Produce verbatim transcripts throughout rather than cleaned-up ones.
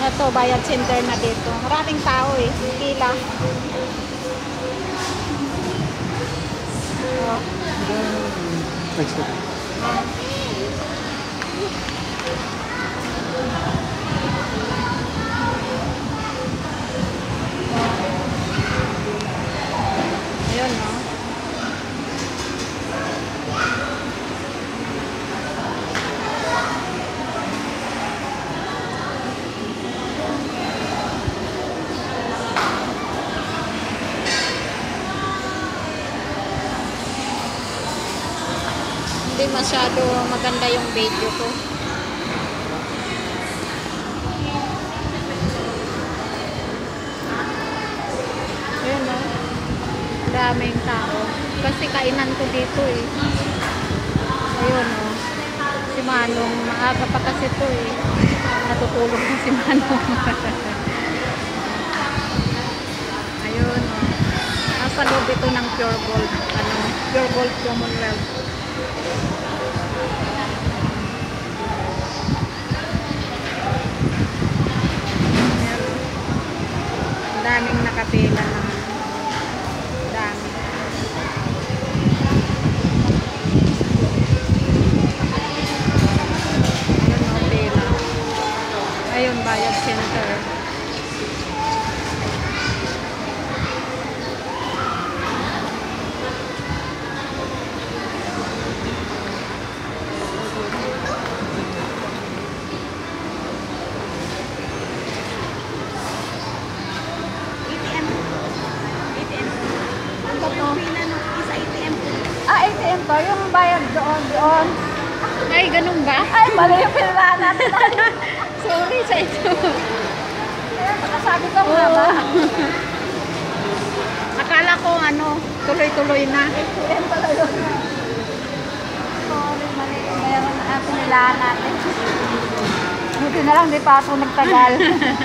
Ito, bayad center na dito. Maraming tao eh. Pila. Oh. Thanks, sir. Ayun, no? Hindi masyado maganda yung video ko. Ayun, no? Daming tao. Kasi kainan ko dito eh. Ayun, no? Si Manong, maaga pa kasi to eh. Natutulog na si Manong. Ayun, no? Nasa loob ito ng Pure Gold. Ano? Pure Gold Commonwealth. Daming nakapila na. Dami. Ayun, no, pila. Ayun, bayad center. Ah, A T M to. Yung bayad doon, doon. Ay, ganun ba? Ay, mali yung pinala natin. Sorry sa ito. Kaya makasabi ko nga ba? Akala ko ano, tuloy-tuloy na. A T M pala yun. Sorry, mali. Meron na pinilaan natin. Buti na lang, di pa ako nagtagal.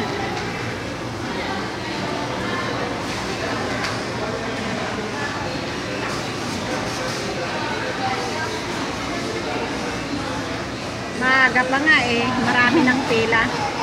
Maaga pa nga eh, marami ng pila.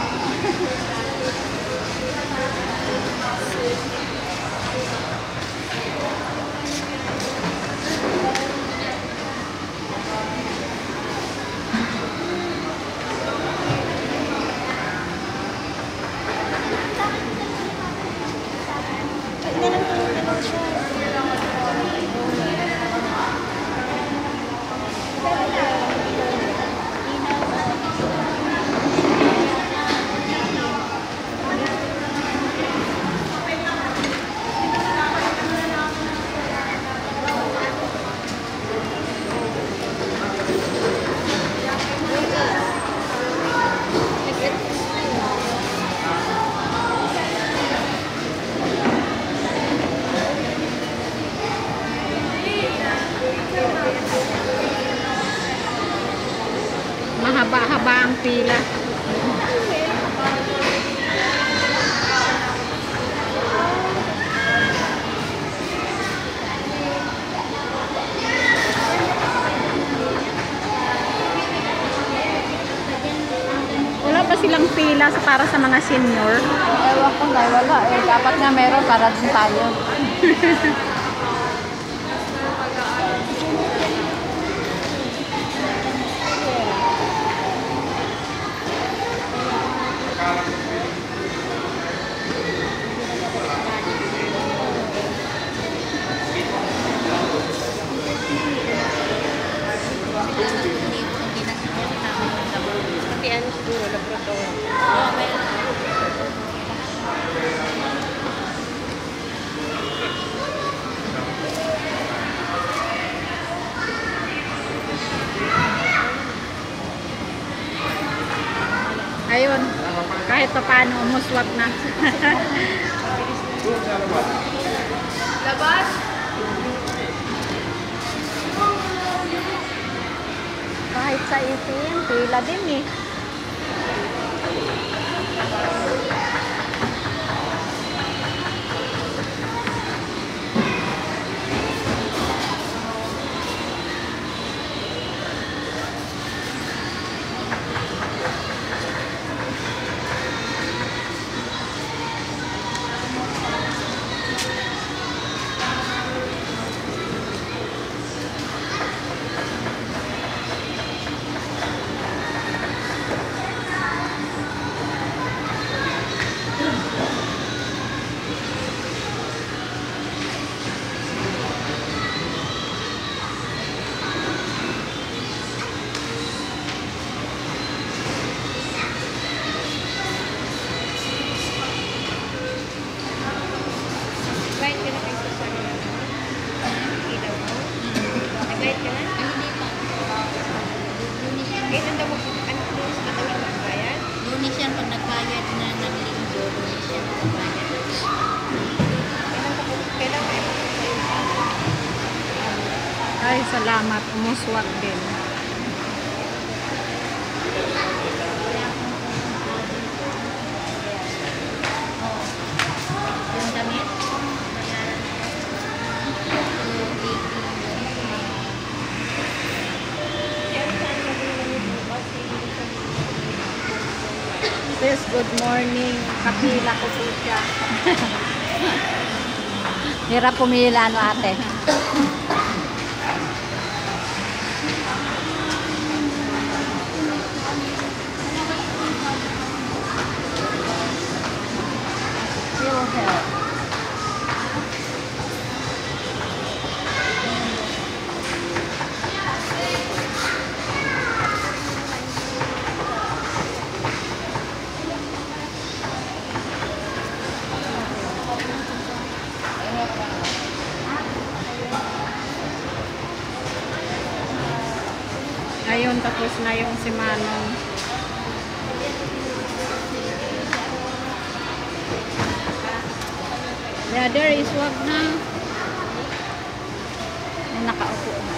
Mahaba-haba ang pila. Wala ba silang pila para sa mga senior? Ewan ko nga, wala eh. Dapat nga meron para din tayo. Ayun, kahit pa paano, umuswap na. Labas? Kahit sa A T M, pila din eh. Salamat. Umuswag din. Yung damit? Sis, good morning. Kapila ko po siya. Hirap pumila, no, ate? Feel help. Ayun, tapos na yung si Manong. Brother, iswag na. May nakaupo na.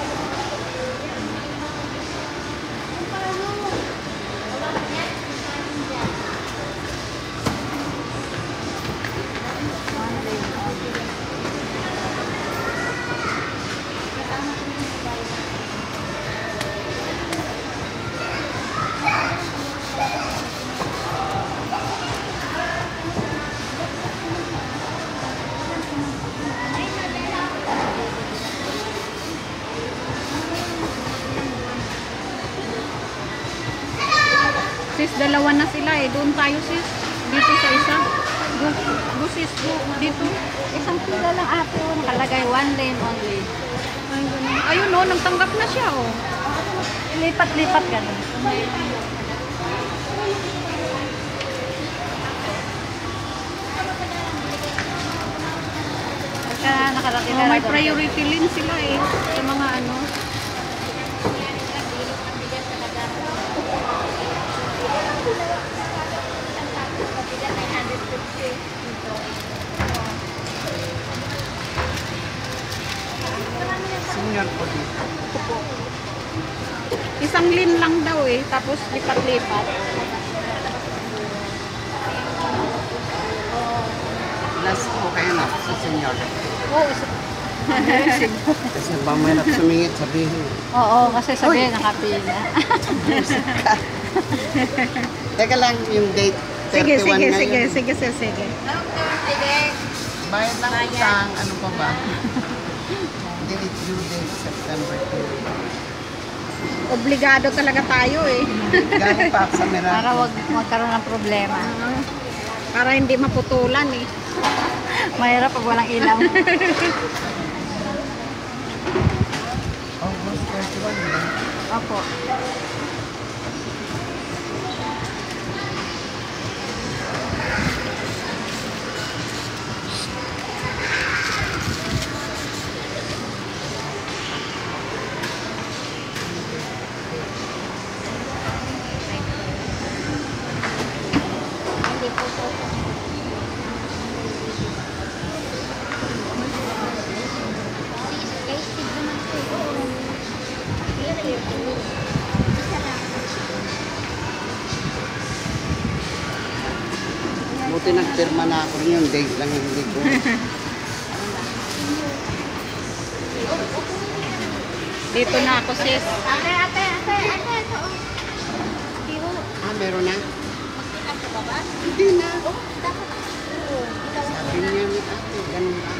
Sis, dalawa na sila eh. Doon tayo sis. Dito sa isa. Go, go sis, go. Dito. Isang pila lang, ate. oh, Nakalagay one lane only. Ay, ganun. Ayun oh, nagtanggap na siya oh. Lipat-lipat ganun. Pagka nakarating Oh, ka may na doon, priority lane sila eh. Sa mga ano. Senior po dito. Isang lane lang daw eh. Tapos lipat-lipat. Last po kayo na sa senior. Oh, isa. Kasi ba mahirap sumingit sabihin. Oo, kasi sabihin nakapila. Teka lang yung date. Sige, thirty-one sige, na sige, yun. sige, sige, sige. Bayad lang utang. Ano pa ba? Date due date September two. Obligado talaga tayo eh. Galing pa sa Meralco. Para wag magkaroon ng problema. Ah, para hindi maputulan eh. Mahirap pag walang ilaw. August thirty-one, di ba? Opo. Buti nagpirma na ako rin yung date lang hindi ko. Dito na ako sis. Ate, ate, ate, ate, ito. Ah, meron na? Hindi na. Sabi niya ni ate, ganun lang.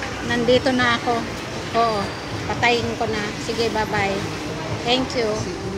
Nandito na ako. Oo. Patayin ko na. Sige, bye-bye. Thank you. Sige.